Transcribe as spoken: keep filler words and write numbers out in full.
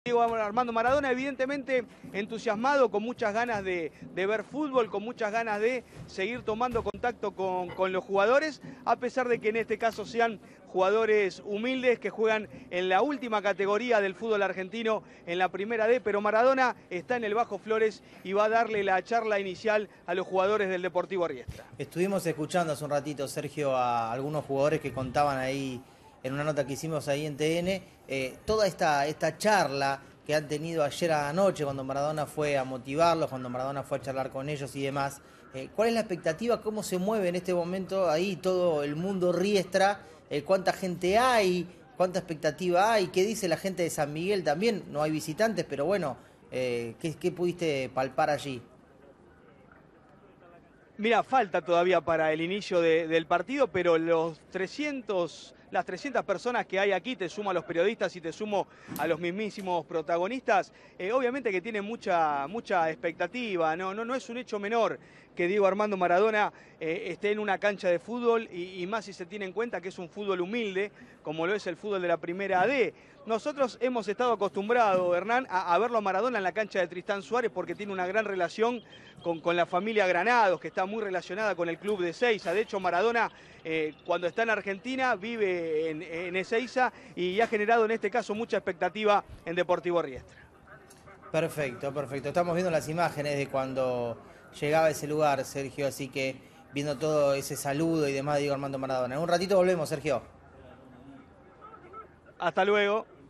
Diego Armando Maradona, evidentemente entusiasmado, con muchas ganas de, de ver fútbol, con muchas ganas de seguir tomando contacto con, con los jugadores, a pesar de que en este caso sean jugadores humildes que juegan en la última categoría del fútbol argentino, en la primera D, pero Maradona está en el Bajo Flores y va a darle la charla inicial a los jugadores del Deportivo Riestra. Estuvimos escuchando hace un ratito, Sergio, a algunos jugadores que contaban ahí en una nota que hicimos ahí en T N, eh, toda esta, esta charla que han tenido ayer a la noche cuando Maradona fue a motivarlos, cuando Maradona fue a charlar con ellos y demás. Eh, ¿Cuál es la expectativa? ¿Cómo se mueve en este momento ahí todo el mundo Riestra? Eh, ¿Cuánta gente hay? ¿Cuánta expectativa hay? ¿Qué dice la gente de San Miguel también? No hay visitantes, pero bueno, eh, ¿qué, qué pudiste palpar allí? Mira, falta todavía para el inicio de, del partido, pero los trescientos, las trescientas personas que hay aquí, te sumo a los periodistas y te sumo a los mismísimos protagonistas, eh, obviamente que tienen mucha, mucha expectativa, no, no, no es un hecho menor que Diego Armando Maradona eh, esté en una cancha de fútbol y, y más si se tiene en cuenta que es un fútbol humilde, como lo es el fútbol de la primera D. Nosotros hemos estado acostumbrados, Hernán, a, a verlo a Maradona en la cancha de Tristán Suárez porque tiene una gran relación con, con la familia Granados, que está muy relacionada con el club de Ezeiza. De hecho, Maradona, eh, cuando está en Argentina, vive en, en Ezeiza y ha generado en este caso mucha expectativa en Deportivo Riestra. Perfecto, perfecto. Estamos viendo las imágenes de cuando llegaba a ese lugar, Sergio, así que viendo todo ese saludo y demás de Diego Armando Maradona. En un ratito volvemos, Sergio. Hasta luego.